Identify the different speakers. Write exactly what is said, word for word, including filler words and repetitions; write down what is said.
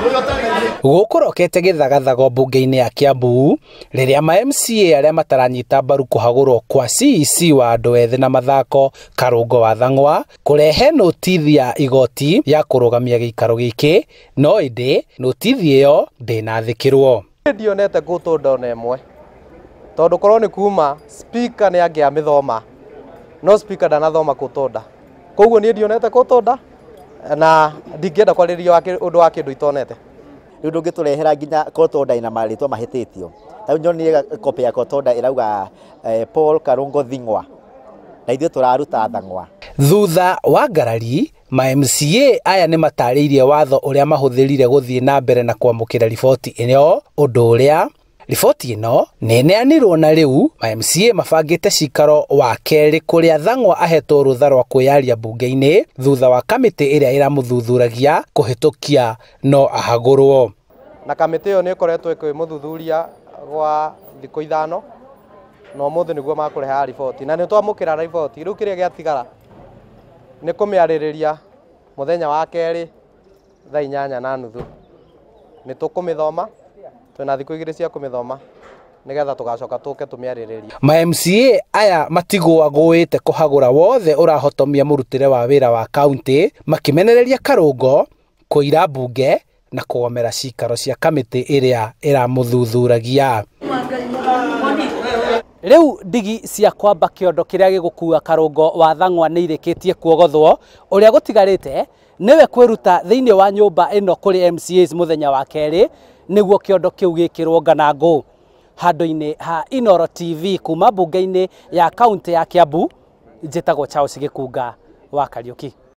Speaker 1: Gukurokete githagathago mbunge-inĩ ya Kiambu riria ma M C A aria mataranyita mbaru kuhagurwo kwa C E C wa andu ethĩ na mathako Karungo wa Thang'wa kurehe notithi ya igoti ya kurugamia giikaro giki, no indi notithi iyo ndinathikirwo.
Speaker 2: Ndionete gutunda ona imwe tondu korwo ni kuma speaker ni angia mithoma no speaker ndanathoma gutunda, koguo ni ndionete gutunda na ndingenda kwaririo undu wa kindu itonete.
Speaker 3: Riu ndungĩtũrehera nginya kotonda ina marĩtwa mahĩtĩtio. Ta nyonire kopi ya kotonda irauga Paul Karungo Thing'wa na ithuĩ tũraruta Thang'wa.
Speaker 1: Thutha wa ngarari, ma M C A aya nĩ matarĩirie watho ũrĩa mahũthĩrire gũthiĩ na mbere na kwamũkĩra riboti ĩno, ũndũ ũrĩa riboti ĩno nĩ neanirwo na rĩu ma M C A mabangĩte cikaro wa kerĩ kũrĩa Thang'wa ahetwo rũtha rwa kwĩyaria mbunge-inĩ thutha wa kamĩtĩ ĩrĩa ĩramũthuthuragia kũhĩtũkia no ahagũrwo.
Speaker 2: Na kamĩtĩ ĩyo nĩ ĩkoretwo ĩkĩmũthuthuria gwa thikũ ithano na ũmũthĩ nĩguo makũreha riboti, na nĩ twamũkĩra riboti. Rĩu kĩrĩa gĩatigara nĩ kũmĩarĩrĩria mũthenya wa kerĩ thaa inyanya na nuthu. Nĩ tũkũmĩthoma, twĩna thikũ igĩrĩ cia kũmĩthoma nigetha tugacoka tũke tũmĩarĩrĩrie.
Speaker 1: Ma M C A aya matigwagũĩte kũhagũra wothe ũrahotomia mũrutĩre wa wĩra wa kaunti, makimenereria Karungo kũira mbunge na kũgomera cikaro cia kamĩtĩ ĩrĩa ĩramũthuthuragia. Rĩu ndigi cia kwamba kĩondo kĩrĩa gĩgũkua Karungo wa Thang'wa nĩ irĩkĩtie kuogothwo, ũrĩa gũtigarĩte nĩwe kwĩruta thĩinĩ wa nyũmba ĩno kũrĩ M C As mũthenya wa kerĩ nĩguo kĩondo kĩu gĩkĩrwo nganangũ. Handũ-inĩ ha Inooro T V kuma mbunge-inĩ ya kaunti ya Kiambu, njĩtagwo Charles Gĩkunga wa Kariuki.